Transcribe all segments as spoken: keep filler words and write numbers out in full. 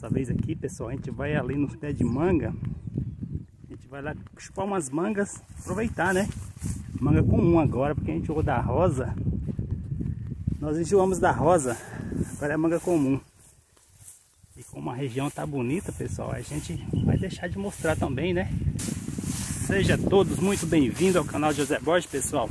Dessa vez aqui, pessoal, a gente vai ali nos pés de manga. A gente vai lá chupar umas mangas, aproveitar, né? Manga comum agora, porque a gente jogou da rosa. Nós enjoamos da rosa, agora é manga comum. E como a região tá bonita, pessoal, a gente vai deixar de mostrar também, né? Seja todos muito bem-vindos ao canal José Borges, pessoal.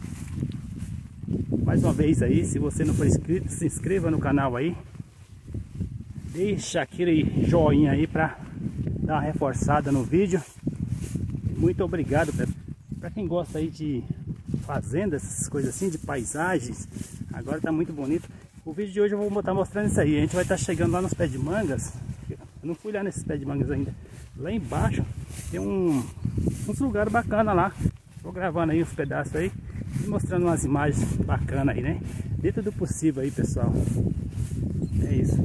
Mais uma vez aí, se você não for inscrito, se inscreva no canal aí. Deixa aquele joinha aí para dar uma reforçada no vídeo. Muito obrigado para quem gosta aí de fazenda, essas coisas assim, de paisagens. Agora tá muito bonito. O vídeo de hoje eu vou estar mostrando isso aí. A gente vai estar chegando lá nos pés de mangas. Eu não fui lá nesses pés de mangas ainda. Lá embaixo tem um, uns lugares bacanas lá. Vou gravando aí os pedaços aí e mostrando umas imagens bacanas aí, né? Dentro do possível aí, pessoal. É isso.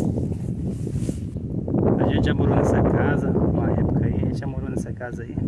A gente já morou nessa casa, uma época aí, a gente já morou nessa casa aí.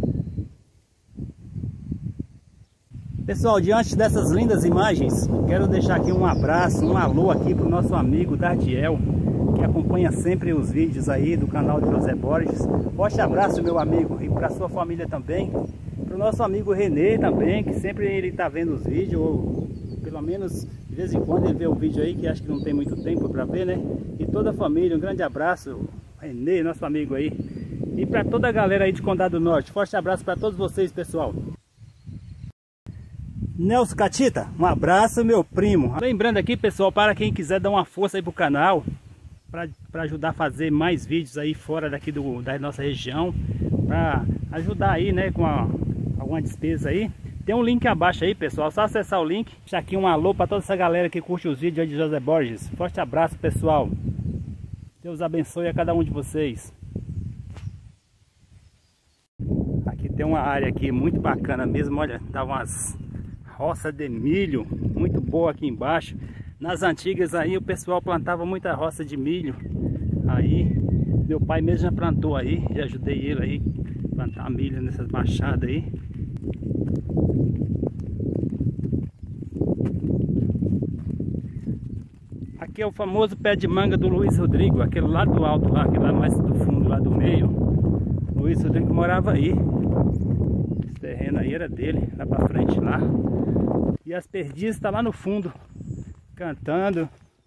Pessoal, diante dessas lindas imagens, quero deixar aqui um abraço, um alô aqui para o nosso amigo Dardiel, que acompanha sempre os vídeos aí do canal de José Borges. Forte abraço, meu amigo, e para sua família também. Para o nosso amigo Renê também, que sempre ele está vendo os vídeos, ou pelo menos de vez em quando ele vê o vídeo aí, que acho que não tem muito tempo para ver, né? E toda a família, um grande abraço, Renê, nosso amigo aí. E para toda a galera aí de Condado do Norte, forte abraço para todos vocês, pessoal. Nelson Catita, um abraço, meu primo. Lembrando aqui, pessoal, para quem quiser dar uma força aí pro canal, para ajudar a fazer mais vídeos aí fora daqui do, da nossa região, para ajudar aí, né, com a, alguma despesa aí, tem um link abaixo aí, pessoal, só acessar o link. Deixa aqui um alô para toda essa galera que curte os vídeos aí de José Borges. Forte abraço, pessoal. Deus abençoe a cada um de vocês. Aqui tem uma área aqui muito bacana mesmo, olha, dá umas roça de milho muito boa aqui embaixo. Nas antigas aí o pessoal plantava muita roça de milho. Aí meu pai mesmo já plantou aí, já ajudei ele aí a plantar milho nessas machadas aí. Aqui é o famoso pé de manga do Luiz Rodrigo, aquele lá do alto lá, aquele lá mais do fundo, lá do meio. Luiz Rodrigo morava aí. Esse terreno aí era dele, lá pra frente lá. E as perdizes estão lá no fundo, cantando.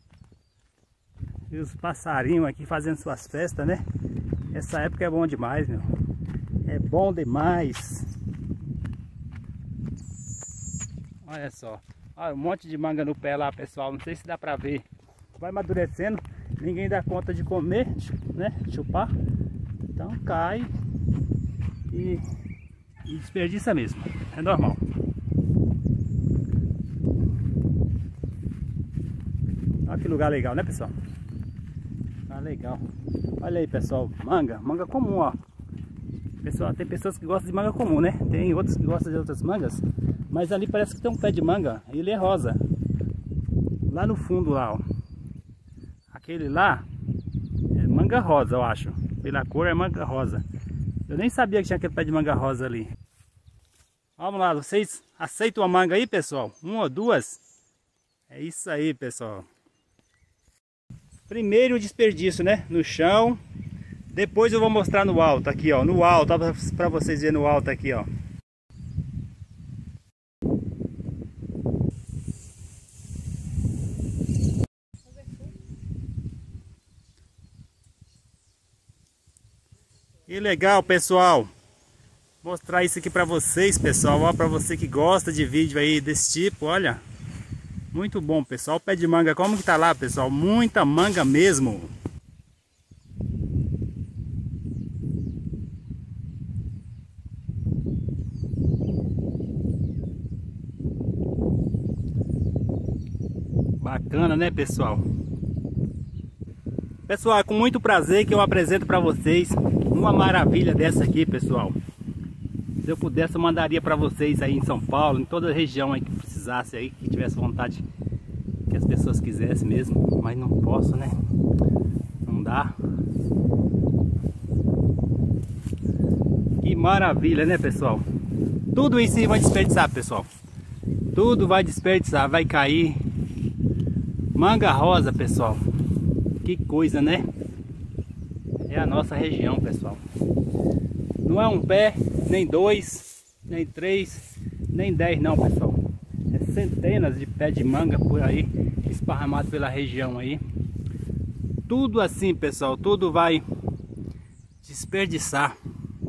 E os passarinhos aqui fazendo suas festas, né? Essa época é bom demais, meu. É bom demais. Olha só. Olha um monte de manga no pé lá, pessoal. Não sei se dá pra ver. Vai amadurecendo. Ninguém dá conta de comer, né? Chupar. Então cai. E, e desperdiça mesmo. É normal. Olha que lugar legal, né, pessoal? Ah, legal. Olha aí, pessoal, manga, manga comum, ó. Pessoal, tem pessoas que gostam de manga comum, né? Tem outros que gostam de outras mangas. Mas ali parece que tem um pé de manga. Ele é rosa. Lá no fundo, lá, ó. Aquele lá é manga rosa, eu acho. Pela cor é manga rosa. Eu nem sabia que tinha aquele pé de manga rosa ali. Vamos lá, vocês aceitam a manga aí, pessoal? Uma ou duas? É isso aí, pessoal. Primeiro o desperdício, né? No chão. Depois eu vou mostrar no alto aqui, ó. No alto, para vocês verem no alto aqui, ó. Que legal, pessoal. Mostrar isso aqui para vocês, pessoal. Ó, para você que gosta de vídeo aí desse tipo, olha. Muito bom, pessoal. O pé de manga, como que tá lá, pessoal? Muita manga mesmo. Bacana, né, pessoal? Pessoal, é com muito prazer que eu apresento para vocês uma maravilha dessa aqui, pessoal. Se eu pudesse, eu mandaria para vocês aí em São Paulo, em toda a região aí que precisasse aí, que tivesse vontade, que as pessoas quisessem mesmo, mas não posso, né? Não dá. Que maravilha, né, pessoal? Tudo isso aí vai desperdiçar, pessoal. Tudo vai desperdiçar, vai cair. Manga rosa, pessoal. Que coisa, né? é a nossa região, pessoal. Não é um pé, nem dois, nem três, nem dez não, pessoal. É centenas de pés de manga por aí, esparramados pela região aí. Tudo assim, pessoal, tudo vai desperdiçar.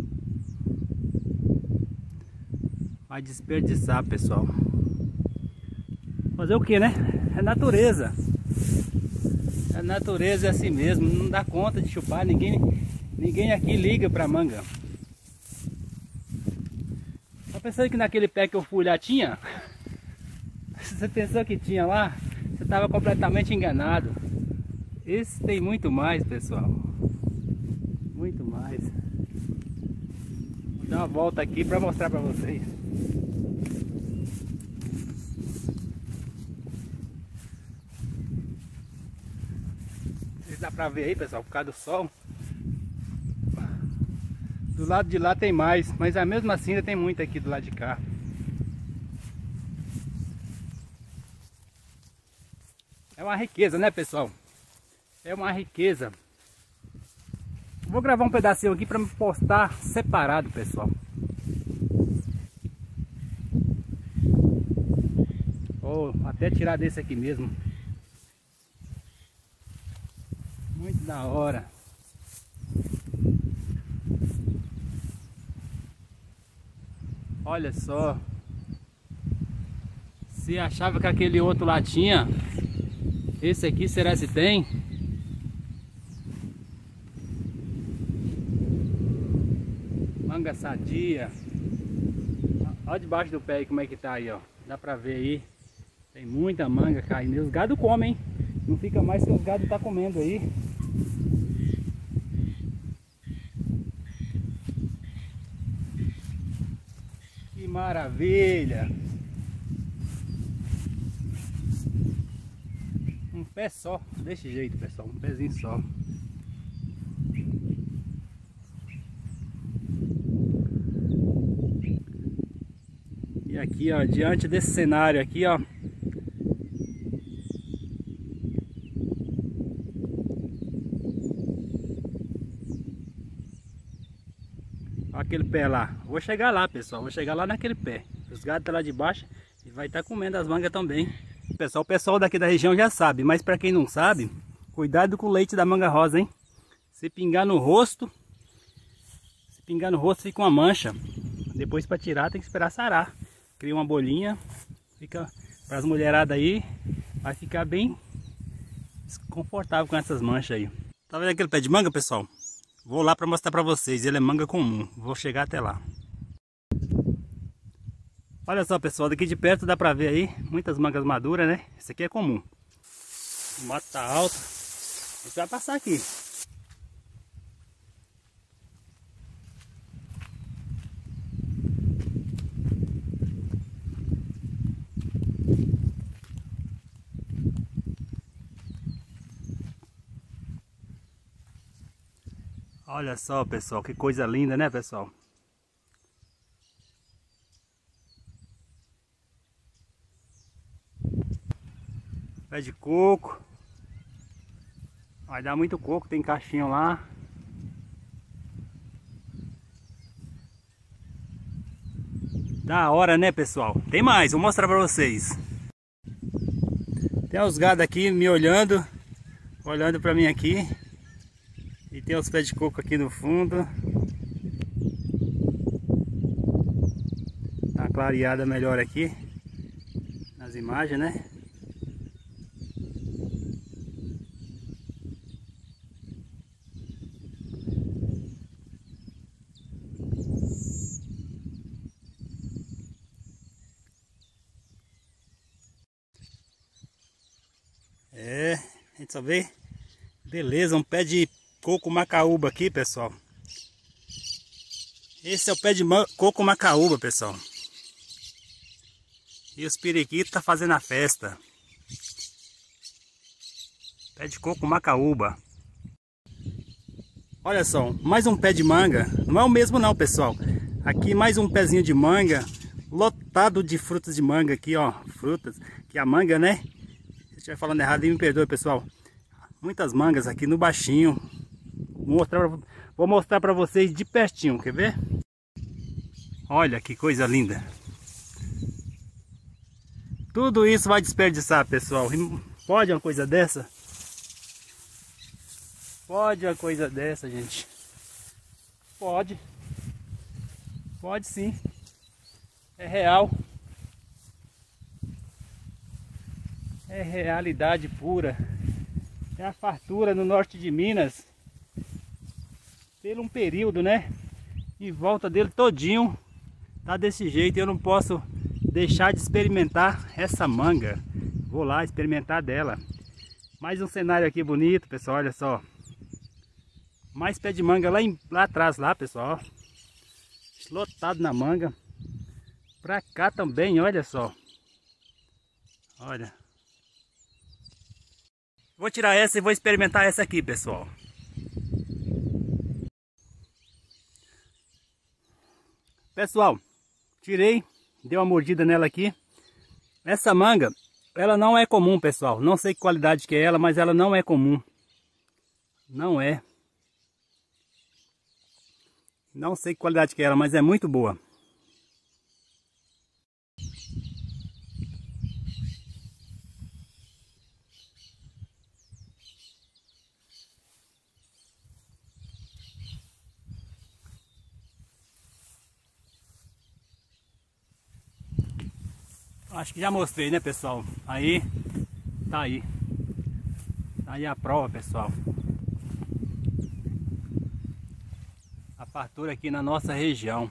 Vai desperdiçar, pessoal. Fazer o que, né? É natureza. A natureza é assim mesmo, não dá conta de chupar, ninguém, ninguém aqui liga pra manga. Tá pensando que naquele pé que eu fui lá tinha? Você pensou que tinha lá? Você estava completamente enganado. Esse tem muito mais, pessoal. Muito mais. Vou dar uma volta aqui para mostrar para vocês. Dá pra ver aí, pessoal, por causa do sol. Do lado de lá tem mais, mas mesmo assim ainda tem muito aqui do lado de cá. É uma riqueza, né, pessoal? É uma riqueza. Vou gravar um pedacinho aqui para me postar separado, pessoal. Ou até tirar desse aqui mesmo. Muito da hora. Olha só. Se achava que aquele outro lá tinha, esse aqui será se tem? Manga sadia. Olha debaixo do pé aí como é que tá aí, ó. Dá pra ver aí. Tem muita manga caindo. E os gado comem, hein? Não fica mais que os gado tá comendo aí. Que maravilha! Um pé só, desse jeito, pessoal, um pezinho só. E aqui, ó, diante desse cenário aqui, ó, aquele pé lá. Vou chegar lá, pessoal. Vou chegar lá naquele pé. Os gatos estão lá de baixo e vai estar comendo as mangas também. Pessoal, o pessoal daqui da região já sabe, mas para quem não sabe, cuidado com o leite da manga rosa, hein? Se pingar no rosto, se pingar no rosto fica uma mancha. Depois para tirar tem que esperar sarar. Cria uma bolinha, fica para as mulheradas aí, vai ficar bem desconfortável com essas manchas aí. Tá vendo aquele pé de manga, pessoal? Vou lá para mostrar para vocês, ele é manga comum. Vou chegar até lá. Olha só, pessoal, daqui de perto dá para ver aí muitas mangas maduras, né? Esse aqui é comum. O mato tá alto. A gente vai passar aqui. Olha só, pessoal, que coisa linda, né, pessoal? Pé de coco. Vai dar muito coco, tem caixinho lá. Da hora, né, pessoal? Tem mais, vou mostrar pra vocês. Tem os gados aqui me olhando, olhando pra mim aqui. E tem os pés de coco aqui no fundo. Tá uma clareada melhor aqui nas imagens, né? É, a gente só vê. Beleza, um pé de coco macaúba aqui, pessoal. Esse é o pé de coco macaúba, pessoal. E os periquitos tá fazendo a festa. Pé de coco macaúba. Olha só, mais um pé de manga. Não é o mesmo não, pessoal. Aqui mais um pezinho de manga, lotado de frutas de manga aqui, ó. Frutas, que a manga, né? Se eu estiver falando errado, me perdoe, pessoal. Muitas mangas aqui no baixinho. mostrar, vou mostrar para vocês de pertinho, quer ver? Olha que coisa linda. Tudo isso vai desperdiçar, pessoal. Pode uma coisa dessa? Pode uma coisa dessa, gente? Pode. Pode sim. É real. É realidade pura. É a fartura no norte de Minas. Pelo um período, né? Em volta dele todinho. Tá desse jeito. Eu não posso deixar de experimentar essa manga. Vou lá experimentar dela. Mais um cenário aqui bonito, pessoal. Olha só. Mais pé de manga lá, em, lá atrás, lá, pessoal. Lotado na manga. Pra cá também, olha só. Olha. Vou tirar essa e vou experimentar essa aqui, pessoal. Pessoal, tirei, dei uma mordida nela aqui. Essa manga, ela não é comum, pessoal. Não sei que qualidade que é ela, mas ela não é comum. Não é. Não sei que qualidade que é ela, mas é muito boa. Acho que já mostrei, né, pessoal? Aí, tá aí. Tá aí a prova, pessoal. A fartura aqui na nossa região.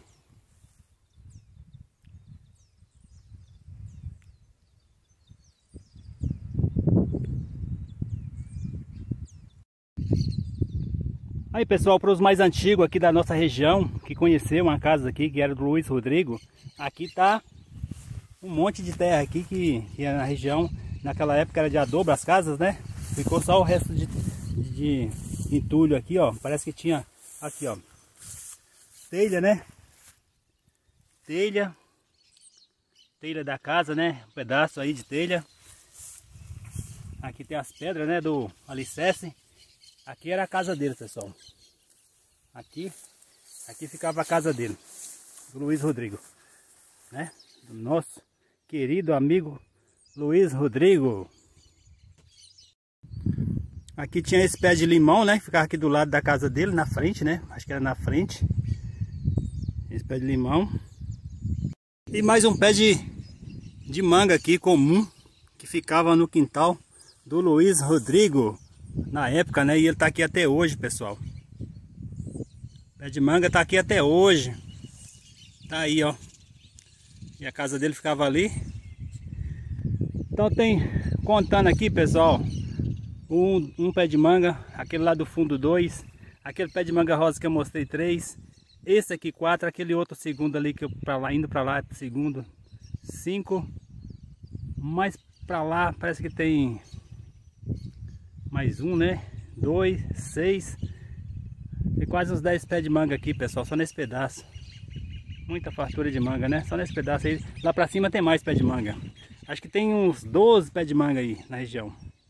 Aí, pessoal, para os mais antigos aqui da nossa região, que conheceu uma casa aqui, que era do Luiz Rodrigo, aqui tá um monte de terra aqui que, que na região, naquela época era de adobo as casas, né? Ficou só o resto de, de entulho aqui, ó. Parece que tinha aqui, ó, telha, né? Telha. Telha da casa, né? Um pedaço aí de telha. Aqui tem as pedras, né? Do alicerce. Aqui era a casa dele, pessoal. Aqui, aqui ficava a casa dele, do Luiz Rodrigo, né? Do nosso querido amigo Luiz Rodrigo. Aqui tinha esse pé de limão, né? Que ficava aqui do lado da casa dele, na frente, né? Acho que era na frente. Esse pé de limão. E mais um pé de, de manga aqui, comum, que ficava no quintal do Luiz Rodrigo. Na época, né? E ele tá aqui até hoje, pessoal. Pé de manga tá aqui até hoje. Tá aí, ó. E a casa dele ficava ali. Então tem, contando aqui, pessoal, um, um pé de manga, aquele lá do fundo dois, aquele pé de manga rosa que eu mostrei três, esse aqui quatro, aquele outro segundo ali que eu pra lá, indo para lá, segundo cinco, mais para lá parece que tem mais um, né? Dois, seis, e quase uns dez pés de manga aqui, pessoal, só nesse pedaço. Muita fartura de manga, né? Só nesse pedaço aí. Lá pra cima tem mais pé de manga. Acho que tem uns doze pés de manga aí na região.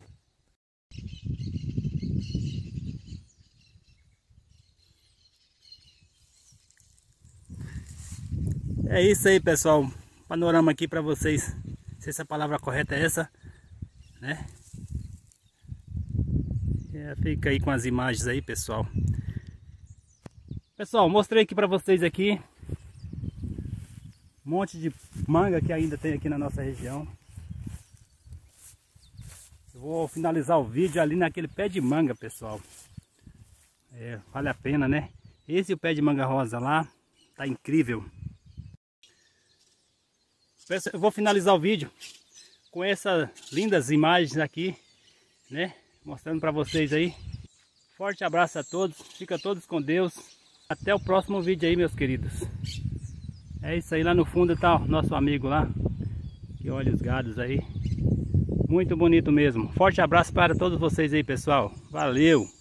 É isso aí, pessoal. Panorama aqui pra vocês. Não sei se a palavra correta é essa, né? É, fica aí com as imagens aí, pessoal. Pessoal, mostrei aqui pra vocês aqui um monte de manga que ainda tem aqui na nossa região. Eu vou finalizar o vídeo ali naquele pé de manga, pessoal. É, vale a pena, né? Esse e o pé de manga rosa lá, tá incrível. Eu vou finalizar o vídeo com essas lindas imagens aqui, né? Mostrando para vocês aí. Forte abraço a todos, fica todos com Deus. Até o próximo vídeo aí, meus queridos. É isso aí, lá no fundo tá o nosso amigo lá, que olha os gados aí. Muito bonito mesmo. Forte abraço para todos vocês aí, pessoal. Valeu!